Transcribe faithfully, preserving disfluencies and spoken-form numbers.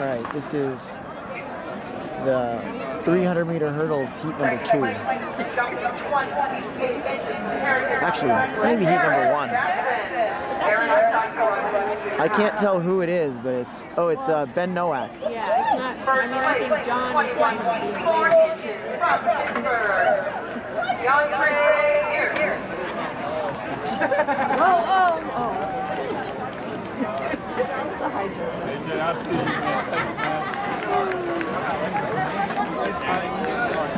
right, this is the three hundred meter hurdles heat number two. Actually, it's maybe heat number one. I can't tell who it is, but it's, oh, it's uh, Ben Nowak. Yeah, it's not, I mean, I think John is Oh, oh, oh. That's a high jump. I'll see you. Thanks, man.